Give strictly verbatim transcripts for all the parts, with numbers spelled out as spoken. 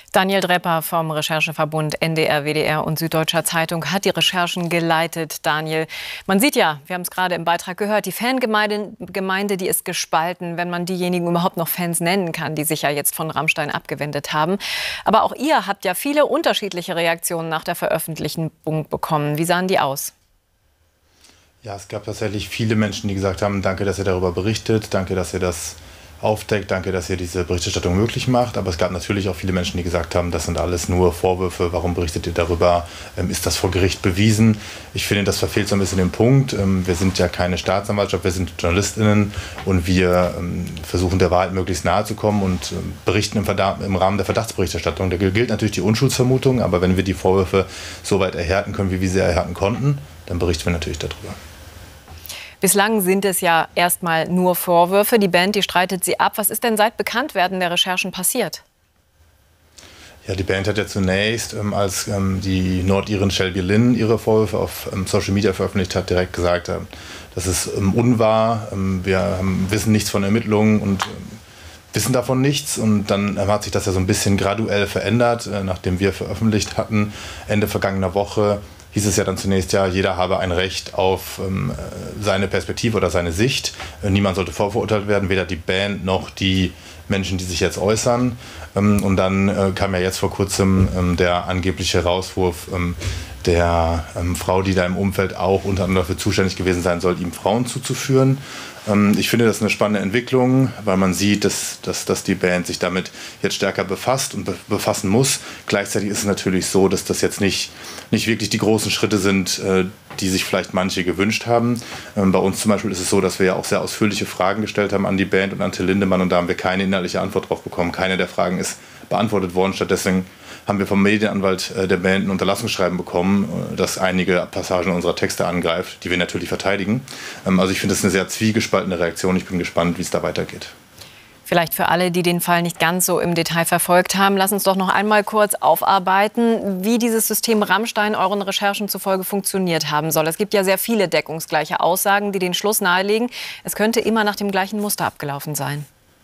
Daniel Drepper vom Rechercheverbund N D R, W D R und Süddeutscher Zeitung hat die Recherchen geleitet. Daniel, man sieht ja, wir haben es gerade im Beitrag gehört, die Fangemeinde, Gemeinde, die ist gespalten, wenn man diejenigen überhaupt noch Fans nennen kann, die sich ja jetzt von Rammstein abgewendet haben. Aber auch ihr habt ja viele unterschiedliche Reaktionen nach der Veröffentlichung bekommen. Wie sahen die aus? Ja, es gab tatsächlich viele Menschen, die gesagt haben, danke, dass ihr darüber berichtet, danke, dass ihr das aufdeckt, danke, dass ihr diese Berichterstattung möglich macht. Aber es gab natürlich auch viele Menschen, die gesagt haben, das sind alles nur Vorwürfe, warum berichtet ihr darüber, ähm, ist das vor Gericht bewiesen? Ich finde, das verfehlt so ein bisschen den Punkt. Ähm, wir sind ja keine Staatsanwaltschaft, wir sind JournalistInnen und wir ähm, versuchen der Wahrheit möglichst nahe zu kommen und ähm, berichten im, Verdacht, im Rahmen der Verdachtsberichterstattung. Da gilt natürlich die Unschuldsvermutung, aber wenn wir die Vorwürfe so weit erhärten können, wie wir sie erhärten konnten, dann berichten wir natürlich darüber. Bislang sind es ja erstmal nur Vorwürfe. Die Band, die streitet sie ab. Was ist denn seit Bekanntwerden der Recherchen passiert? Ja, die Band hat ja zunächst, ähm, als ähm, die Nordirin Shelby Lynn ihre Vorwürfe auf ähm, Social Media veröffentlicht hat, direkt gesagt, äh, das ist ähm, unwahr. Ähm, wir haben, wissen nichts von Ermittlungen und ähm, wissen davon nichts. Und dann ähm, hat sich das ja so ein bisschen graduell verändert, äh, nachdem wir veröffentlicht hatten, Ende vergangener Woche. Hieß es ja dann zunächst, ja, jeder habe ein Recht auf ähm, seine Perspektive oder seine Sicht. Äh, niemand sollte vorverurteilt werden, weder die Band noch die Menschen, die sich jetzt äußern. Ähm, und dann äh, kam ja jetzt vor kurzem ähm, der angebliche Rauswurf ähm, der ähm, Frau, die da im Umfeld auch unter anderem dafür zuständig gewesen sein soll, ihm Frauen zuzuführen. Ähm, ich finde das eine spannende Entwicklung, weil man sieht, dass, dass, dass die Band sich damit jetzt stärker befasst und be befassen muss. Gleichzeitig ist es natürlich so, dass das jetzt nicht, nicht wirklich die großen Schritte sind, äh, die sich vielleicht manche gewünscht haben. Ähm, bei uns zum Beispiel ist es so, dass wir ja auch sehr ausführliche Fragen gestellt haben an die Band und an Till Lindemann und da haben wir keine inhaltliche Antwort drauf bekommen. Keine der Fragen ist beantwortet worden. Stattdessen haben wir vom Medienanwalt der Band ein Unterlassungsschreiben bekommen, das einige Passagen unserer Texte angreift, die wir natürlich verteidigen. Also ich finde das eine sehr zwiegespaltene Reaktion. Ich bin gespannt, wie es da weitergeht. Vielleicht für alle, die den Fall nicht ganz so im Detail verfolgt haben, lass uns doch noch einmal kurz aufarbeiten, wie dieses System Rammstein euren Recherchen zufolge funktioniert haben soll. Es gibt ja sehr viele deckungsgleiche Aussagen, die den Schluss nahelegen, es könnte immer nach dem gleichen Muster abgelaufen sein.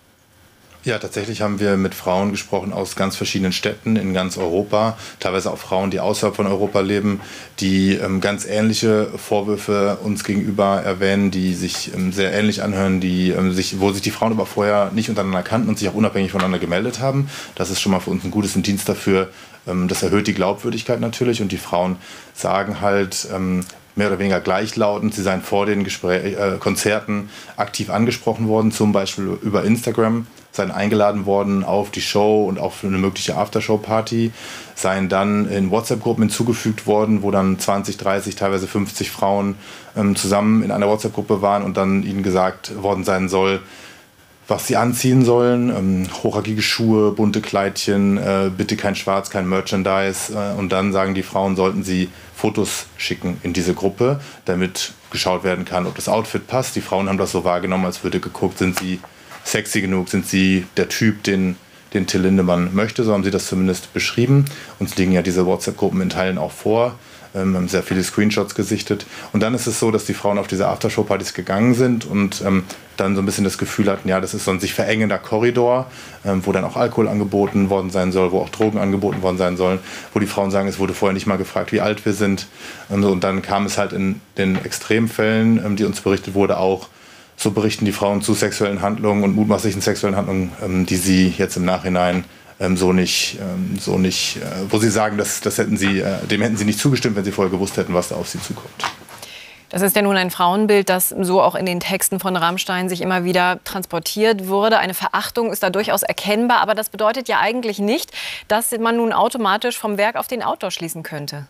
Ja, tatsächlich haben wir mit Frauen gesprochen aus ganz verschiedenen Städten in ganz Europa, teilweise auch Frauen, die außerhalb von Europa leben, die ähm, ganz ähnliche Vorwürfe uns gegenüber erwähnen, die sich ähm, sehr ähnlich anhören, die, ähm, sich, wo sich die Frauen aber vorher nicht untereinander kannten und sich auch unabhängig voneinander gemeldet haben. Das ist schon mal für uns ein gutes Indiz dafür. Ähm, das erhöht die Glaubwürdigkeit natürlich und die Frauen sagen halt, ähm, mehr oder weniger gleichlautend. Sie seien vor den Gespräch, äh, Konzerten aktiv angesprochen worden, zum Beispiel über Instagram, seien eingeladen worden auf die Show und auch für eine mögliche Aftershow-Party, seien dann in WhatsApp-Gruppen hinzugefügt worden, wo dann zwanzig, dreißig, teilweise fünfzig Frauen ähm, zusammen in einer WhatsApp-Gruppe waren und dann ihnen gesagt worden sein soll, was sie anziehen sollen, ähm, hochhackige Schuhe, bunte Kleidchen, äh, bitte kein Schwarz, kein Merchandise. Äh, und dann sagen die Frauen, sollten sie Fotos schicken in diese Gruppe, damit geschaut werden kann, ob das Outfit passt. Die Frauen haben das so wahrgenommen, als würde geguckt, sind sie sexy genug, sind sie der Typ, den, den Till Lindemann möchte. So haben sie das zumindest beschrieben. Uns liegen ja diese WhatsApp-Gruppen in Teilen auch vor. Wir haben sehr viele Screenshots gesichtet. Und dann ist es so, dass die Frauen auf diese Aftershow-Partys gegangen sind und ähm, dann so ein bisschen das Gefühl hatten, ja, das ist so ein sich verengender Korridor, ähm, wo dann auch Alkohol angeboten worden sein soll, wo auch Drogen angeboten worden sein sollen, wo die Frauen sagen, es wurde vorher nicht mal gefragt, wie alt wir sind. Und, so. Und dann kam es halt in den Extremfällen, ähm, die uns berichtet wurde, auch, so berichten die Frauen zu sexuellen Handlungen und mutmaßlichen sexuellen Handlungen, ähm, die sie jetzt im Nachhinein Ähm, so nicht, ähm, so nicht äh, wo sie sagen, dass, das hätten sie, äh, dem hätten sie nicht zugestimmt, wenn sie vorher gewusst hätten, was da auf sie zukommt. Das ist ja nun ein Frauenbild, das so auch in den Texten von Rammstein sich immer wieder transportiert wurde. Eine Verachtung ist da durchaus erkennbar, aber das bedeutet ja eigentlich nicht, dass man nun automatisch vom Werk auf den Autor schließen könnte.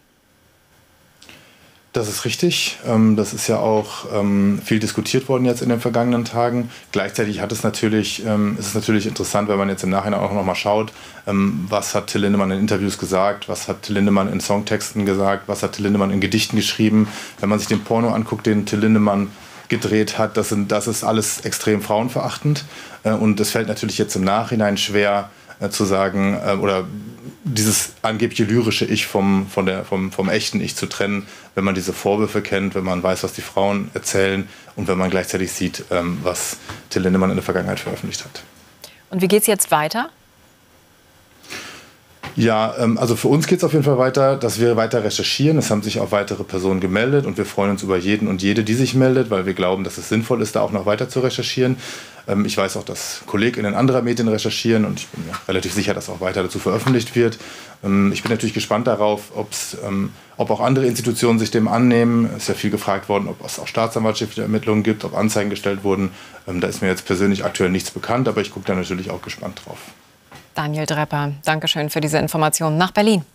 Das ist richtig. Das ist ja auch viel diskutiert worden jetzt in den vergangenen Tagen. Gleichzeitig hat es natürlich, ist es natürlich interessant, wenn man jetzt im Nachhinein auch noch mal schaut, was hat Till Lindemann in Interviews gesagt, was hat Till Lindemann in Songtexten gesagt, was hat Till Lindemann in Gedichten geschrieben. Wenn man sich den Porno anguckt, den Till Lindemann gedreht hat, das, sind, das ist alles extrem frauenverachtend. Und es fällt natürlich jetzt im Nachhinein schwer zu sagen, oder dieses angebliche lyrische Ich vom, von der, vom, vom echten Ich zu trennen, wenn man diese Vorwürfe kennt, wenn man weiß, was die Frauen erzählen und wenn man gleichzeitig sieht, ähm, was Till Lindemann in der Vergangenheit veröffentlicht hat. Und wie geht es jetzt weiter? Ja, also für uns geht es auf jeden Fall weiter, dass wir weiter recherchieren. Es haben sich auch weitere Personen gemeldet und wir freuen uns über jeden und jede, die sich meldet, weil wir glauben, dass es sinnvoll ist, da auch noch weiter zu recherchieren. Ich weiß auch, dass KollegInnen anderer Medien recherchieren und ich bin mir relativ sicher, dass auch weiter dazu veröffentlicht wird. Ich bin natürlich gespannt darauf, ob's, ob auch andere Institutionen sich dem annehmen. Es ist ja viel gefragt worden, ob es auch staatsanwaltschaftliche Ermittlungen gibt, ob Anzeigen gestellt wurden. Da ist mir jetzt persönlich aktuell nichts bekannt, aber ich gucke da natürlich auch gespannt drauf. Daniel Drepper, Dankeschön für diese Informationen nach Berlin.